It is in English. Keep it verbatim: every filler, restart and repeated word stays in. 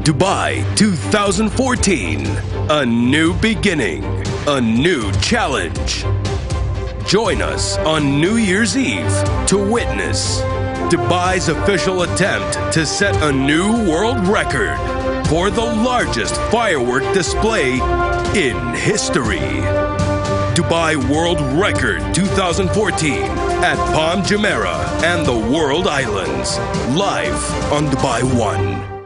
Dubai two thousand fourteen. A new beginning, a new challenge. Join us on New Year's Eve to witness Dubai's official attempt to set a new world record for the largest firework display in history. Dubai World Record two thousand fourteen at Palm Jumeirah and the World Islands, live on Dubai One.